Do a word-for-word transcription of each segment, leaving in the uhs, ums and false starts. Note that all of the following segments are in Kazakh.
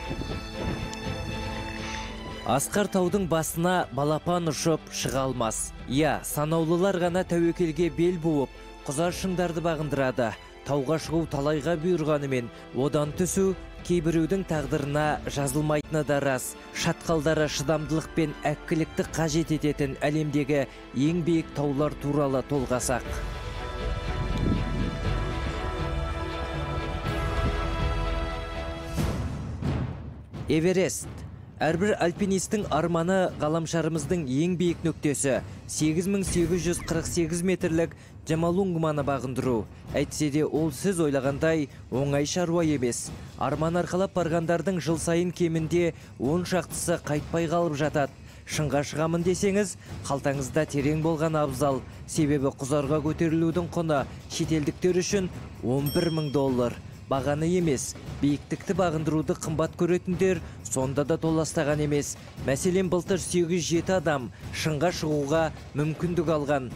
Асқар таудың басына балапан ұшып шыға алмас. Я, санаулылар ғана тәуекелге бел буып, құзар шыңдарды бағындырады. Тауға шығу талайға бұйырғанымен, одан түсу кейбіреудің тағдырына жазылмайтыны да рас. Шатқалдары шыдамдылық пен әккілікті қажет ететін әлемдегі ең биік таулар туралы толғасақ. Эверест. Әрбір альпинистің арманы ғаламшарымыздың ең биік нүктесі сегіз мың сегіз жүз қырық сегіз метрлік Джомолунгманы бағындыру. Әйтсе де ол сіз ойлағандай оңай шаруа емес. Арман арқалап барғандардың жыл сайын кемінде он шақтысы қайтпай қалып жатады. Шыңға шығамын десеңіз, қалтаңызда терең болған абзал. Себебі құзарға көтерілудің құны шетелдіктер үшін он бір мың доллар. Бағаны емес, биіктікті бағындыруды қымбат көретіндер сонда да толастаған емес. Мәселен, былтыр сегіз жүз жеті адам шыңға шығуға мүмкіндік алған.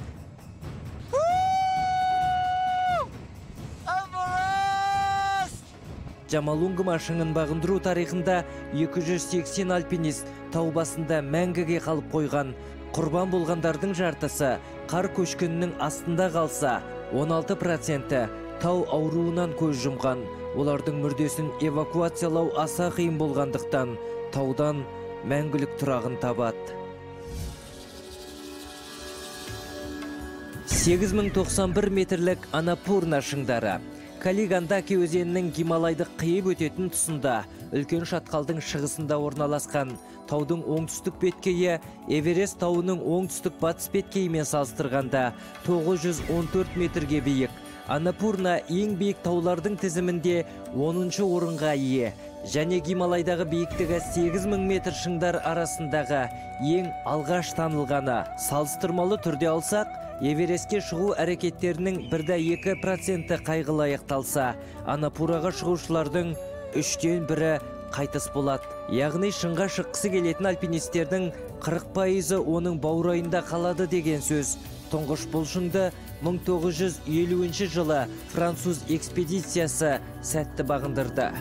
Джомолунгма шыңын бағындыру тарихында екі жүз сексен альпинист тау басында мәңгіге қалып қойған. Құрбан болғандардың жартысы қар көшкінінің астында қалса, он алты проценті тау ауруынан көз жұмған. Олардың мүрдесін эвакуациялау аса қиын болғандықтан таудан мәңгілік тұрағын табады. сегіз мың тоқсан бір метрлік Анапурна шыңдары. Калигандаки өзенінің Гималайды қиып өтетін тұсында, үлкен шатқалдың шығысында орналасқан. Таудың оңтүстік беткейі Эверест тауының оңтүстік батыс беткейімен салыстырғанда тоғыз жүз он төрт метрге биік. Анапурна ең биік таулардың тізімінде оныншы орынға ие. Және Гималайдағы биіктігі сегіз мың метр шыңдар арасындағы ең алғаш танылғаны. Салыстырмалы түрде алсақ, Эверестке шығу әрекеттерінің бірде екі проценті қайғылы аяқталса, Анапураға шығушылардың үштен бірі қайтыс болады. Яғни шыңға шыққысы келетін альпинистердің қырық пайызы оның баурайында қалады деген сөз. Тұңғыш бұл шыңды мың тоғыз жүз елуінші жылы француз экспедициясы сәтті бағындырды.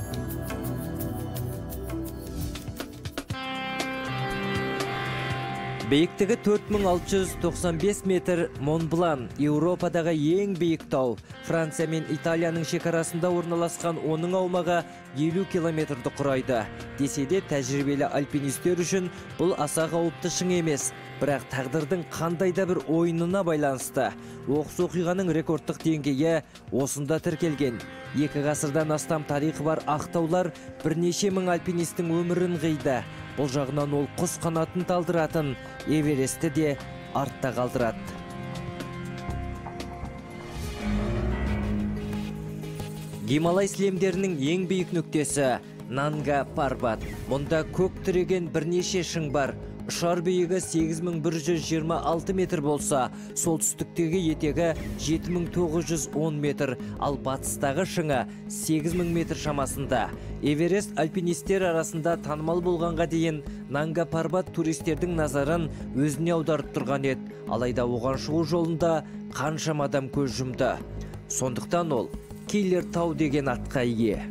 Биіктігі төрт мың алты жүз тоқсан бес метр Монблан, Еуропадағы ең биік тау. Франция мен Италияның шекарасында орналасқан, оның аумағы елу километрді құрайды. Десе де тәжірибелі альпинистер үшін бұл аса қауіпті шың емес. Бірақ тағдырдың қандайда бір ойынына байланысты. Оқыс оқиғаның рекордтық деңгейі осында тіркелген. Екі ғасырдан астам тарихы бар ақтаулар бірнеше мың альпинистің өмірін қиды. Бұл жағынан ол құс қанатын талдыратын Эверестті де артта қалдырады. Гималай сілемдерінің ең биік нүктесі Нанга Парбат. Мұнда көк тіреген бірнеше шың бар. Ұшар биігі сегіз мың бір жүз жиырма алты метр болса, солтүстіктегі етегі жеті мың тоғыз жүз он метр, ал батыстағы шыңы сегіз мың метр шамасында. Эверест альпинистер арасында танымал болғанға дейін Нанга Парбат туристердің назарын өзіне аударып тұрған еді. Алайда оған шығу жолында қаншама адам көз жұмды. Сондықтан ол Киллер тау деген атқа ие.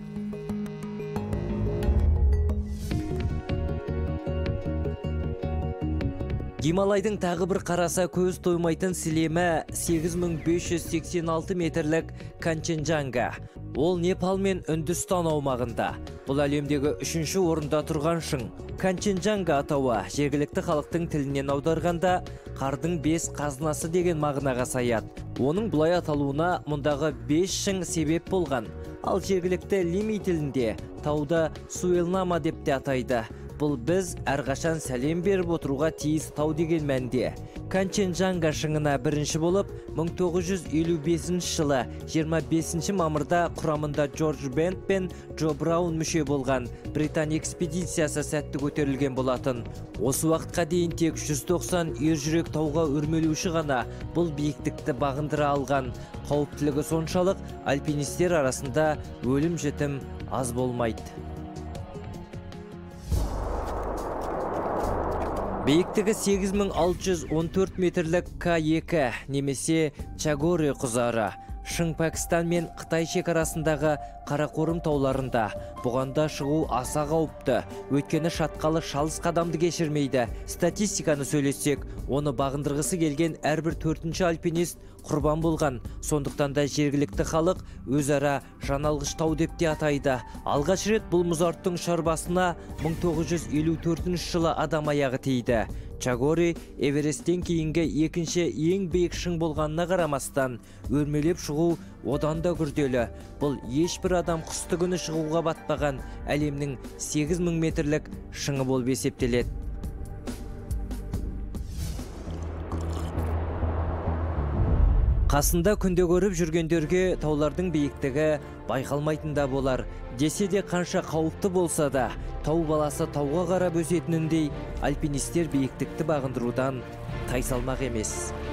Гималайдың тағы бір қараса көз тоймайтын сілемі сегіз мың бес жүз сексен алты метрлік Канченджанга. Ол Непал мен Үндістан аумағында. Бұл әлемдегі үшінші орында тұрған шың. Канченджанга атауы жергілікті халықтың тілінен аударғанда қардың бес қазынасы деген мағынаға саяды. Оның бұлай аталуына мұндағы бес шың себеп болған. Ал жергілікті лими тілінде тауды Суэлнама деп те атайды. Бұл біз әрқашан сәлем беріп отыруға тиіс тау деген мәнде. Канченджанга шыңына бірінші болып мың тоғыз жүз елу бесінші жылы жиырма бесінші мамырда құрамында Джордж Бент пен Джо Браун мүше болған Британия экспедициясы сәтті көтерілген болатын. Осы уақытқа дейін тек жүз тоқсан ержүрек тауға өрмелеуші ғана бұл биіктікті бағындыра алған. Қауіптілігі соншалық альпинистер арасында өлім жітім аз болмайды. Биіктігі сегіз мың алты жүз он төрт метрлік К екі немесе Чагоре құзары. Шың Пәкістан мен Қытай шекарасындағы Қарақорым тауларында. Бұғанда шығу аса қауіпті, өйткені шатқалы шалыс қадамды кешірмейді. Статистиканы сөйлессек, оны бағындырғысы келген әрбір төртінші альпинист құрбан болған. Сондықтан да жергілікті халық өзара жаналғыш тау деп те атайды. Алғаш рет бұл мұзарттың шарбасына мың тоғыз жүз елу төртінші жылы адам аяғы тиді. Чагори Эвересттен кейінгі екінші ең биік шың болғанына қарамастан, өрмелеп шығу одан да күрделі. Бұл ешбір адам қысты күні шығуға батпаған әлемнің сегіз мың метрлік шыңы болып есептеледі. Қасында күнде көріп жүргендерге таулардың биіктігі байқалмайтында болар. Десе де қанша қауіпті болса да, тау баласы тауға қарап өсетініндей, альпинистер биіктікті бағындырудан тайсалмақ емес.